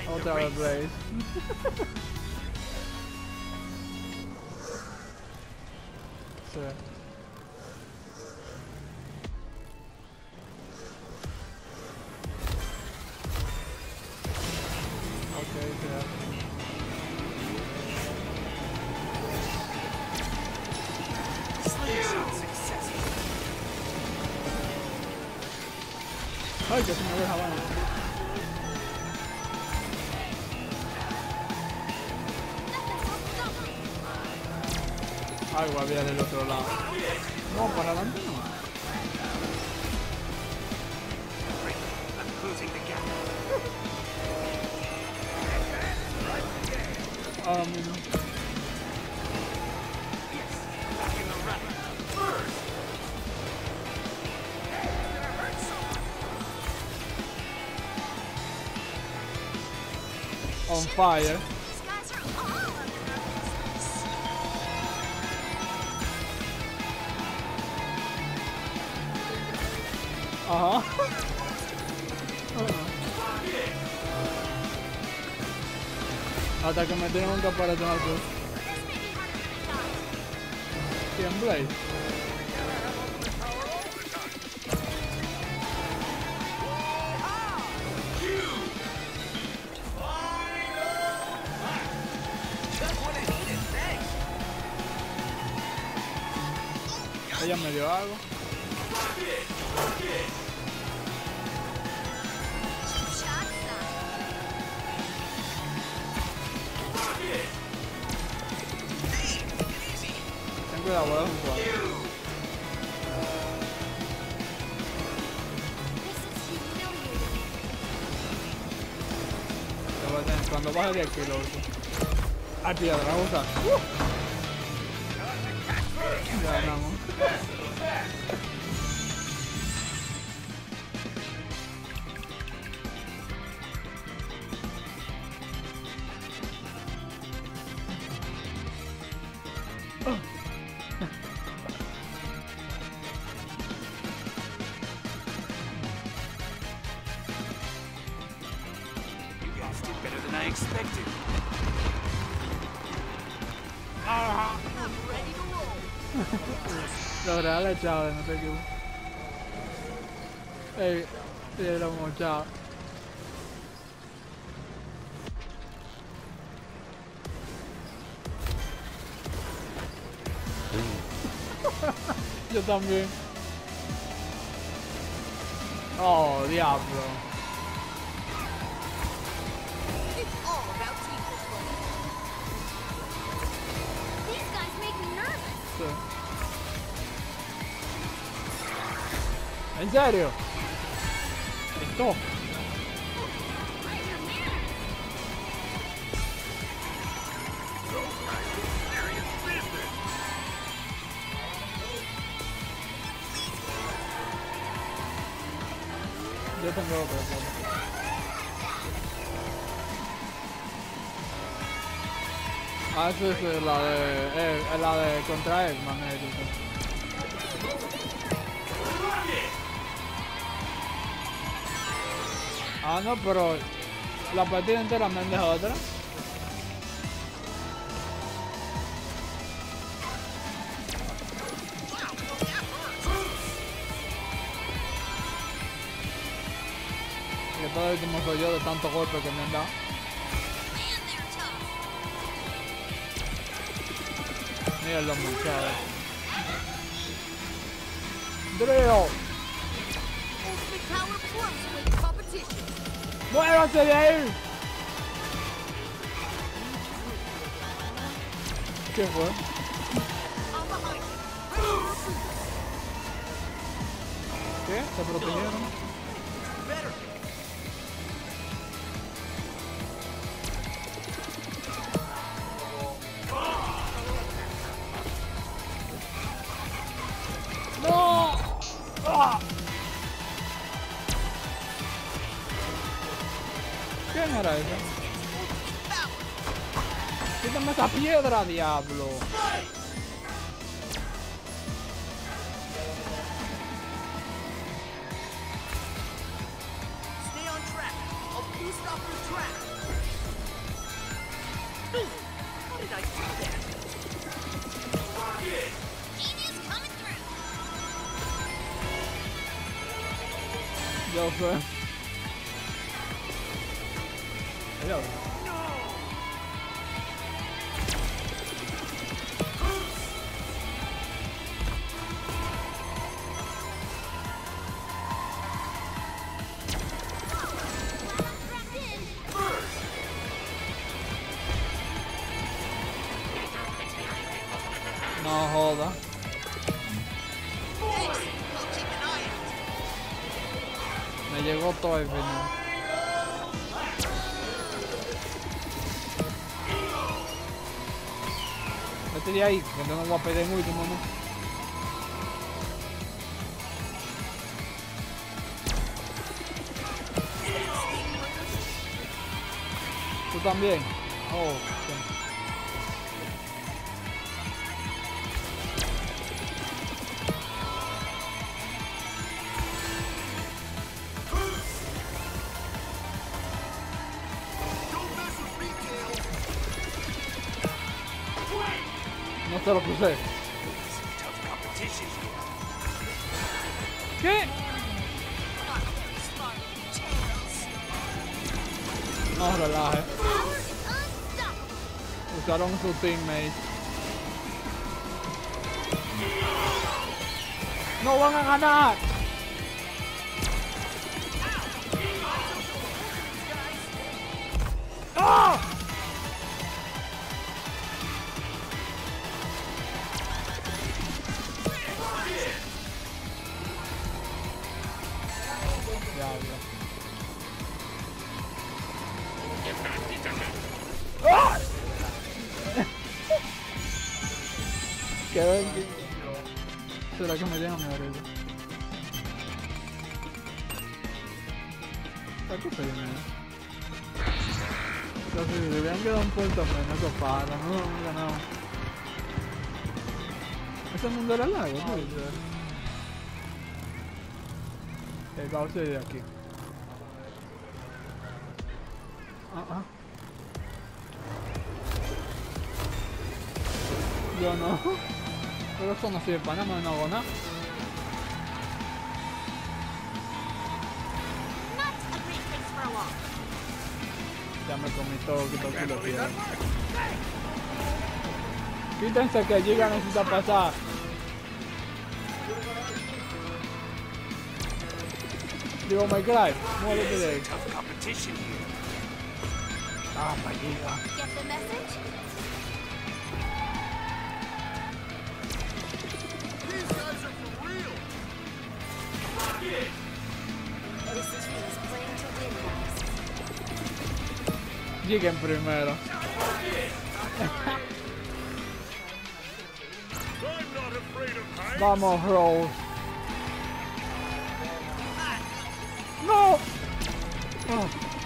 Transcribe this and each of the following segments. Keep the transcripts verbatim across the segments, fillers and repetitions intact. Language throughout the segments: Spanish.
Otra vez Blaze. Sí. Ok, claro. Ay, que se me deja bueno. Algo había del otro lado. No, para adelante no. Ahora mismo. On fire. Ajá. Hasta que me tienen un caparazón azul. ¿Quién, Blade? Ella me dio algo. Ten cuidado, voy a dar un cuadro. Cuando baje de aquí lo uso. Ah, piedra, usa. Uh. Ya ganamos. Better than I expected. Ah. Lograr la llave, no te equivoques. Ey, sí, lo mochado. Yo también. Oh, diablo. ¿En serio? Esto. Yo tengo otra cosa. Ah, esa es la de... Eh, la de contra Eggman, eh, ah, no, pero la partida entera me han dejado otra. Y todo el último soy yo de tantos golpes que me han dado. Mira los muchachos. Drill. ¡Muévase de ahí! ¿Qué fue? ¿Qué? ¿Se protegieron? ¡No! ¡Ah! ¿Quién era ese? ¡Quítame esa piedra, diablo! Yo sé. Hello. No joda. Me llegó todo el final. Vete de ahí, que no me voy a pedir en último, ¿no? Tú también. Oh, sí. No te lo puse. ¿Qué? No relaje. Usaron su teammate. No van a ganar. ¡Ah! ¡Ah! Quedó en que... ¿Será que me dejan mi oreja? ¿Está qué pena? Entonces, si le hubieran quedado un puesto menos, eso para, no, no, no, no. Ese mundo era largo, ¿no? El Bowser de aquí. Ah, ah. Yo no. Pero eso no sirve para nada, no hago nada. Ya me comí todo, quito que lo quiero. Quítense que Giga necesita pasar. Digo, my Cry, muévete de ahí. Ah, my Giga. Get the message? This is Rita's playing to win, guys. Lleguen primero. Vamos, Rose. No. Oh.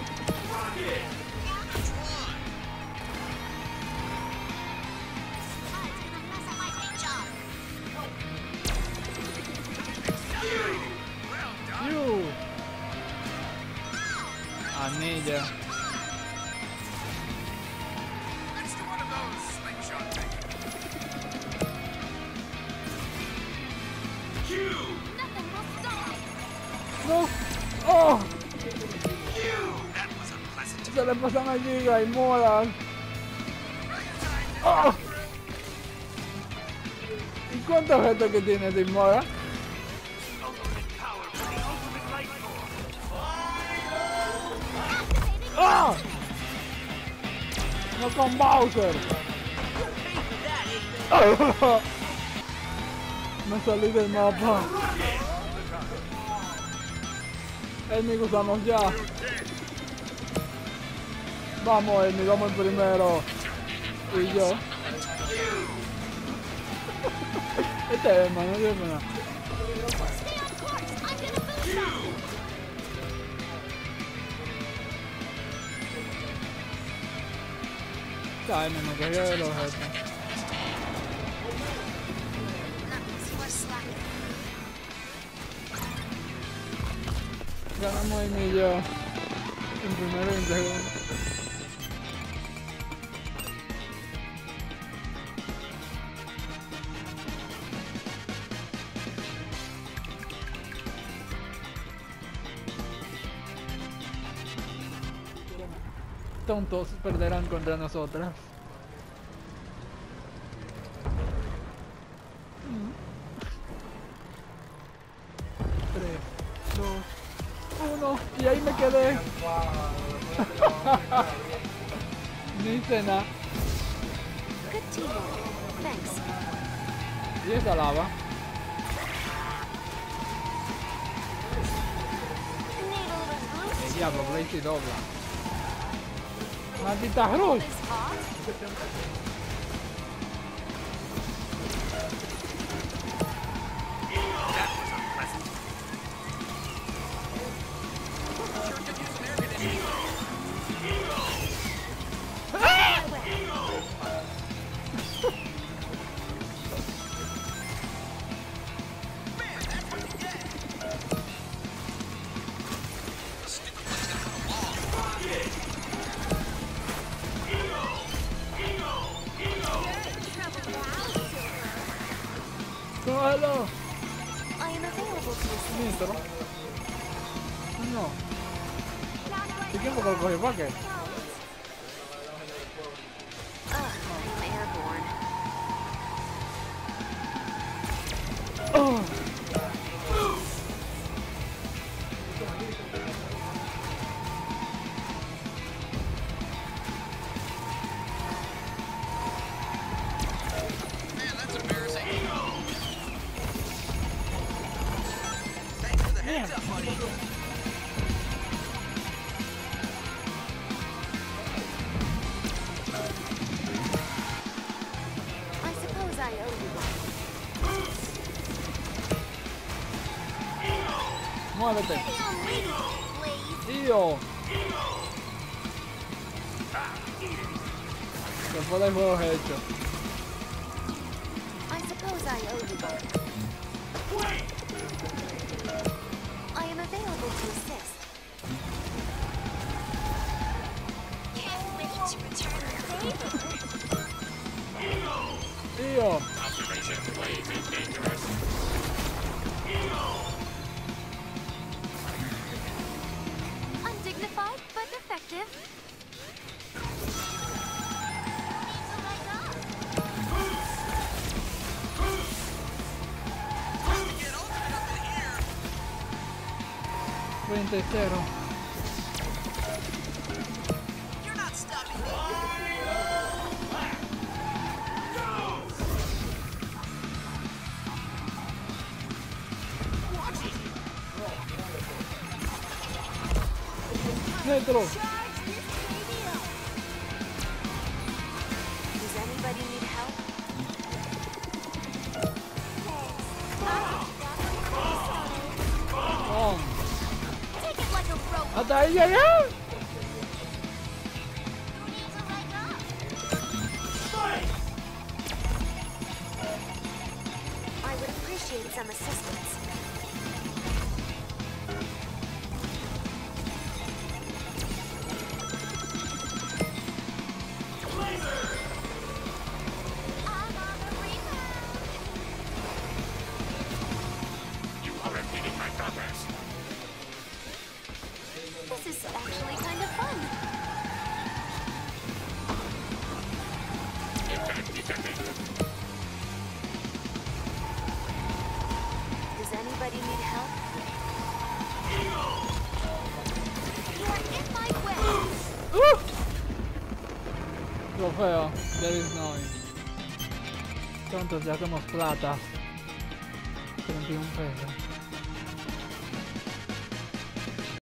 You. Anilla. No. Oh. Se le pasan a Giga y moran. Oh. ¿Y cuántos objetos que tiene de Mora? ¡Ah! No con Bowser. Me salí del mapa. Amy, usamos ya. Vamos, Amy, vamos el primero. Y yo. Este es, hermano, no tiene nada. Ay, me cogió de los objetos. Ganamos Amy y yo. En primero y en segundo. tontos perderán contra nosotras. Tres, dos, uno, y ahí me quedé. No hice nada. Good teamwork. Thanks. Y esa lava. Need a little El boost. diablo, Blaze y dobla. Maldita Rush. This hot. That was unpleasant. Sure could use some air conditioning. My way. Man, that's what you get. Stupid one's gonna come along. ¡Cógelo! I am available to assist. Nitro. No. ¿Y quién fue que lo cogió? ¿Para qué? Ugh, I'm airborne. Oh. Man, that's embarrassing. Thanks for the heads up, buddy. I suppose I owe you one. Muévete. Feel me, please. Tío. Después del juego es hecho. I suppose I owe you one. I am available to assist. Can't wait to return the favor. Tío. Undignified, but effective. Needs a leg up. Time to get ultimate up in here. veinte cero. You're not stopping me. Watch it. Nitro. Charge this baby up. Does anybody need help? Oh. Take it like a robot. Hasta ahí llegué. Who needs a leg up? I would appreciate some assistance. I'm on the rebound. You are impeding my progress. This is actually kind of fun. Impact detected. Does anybody need help? You are in my way. Uh. Trofeo. There is no. Tontos, ya hacemos plata. treinta y uno pesos.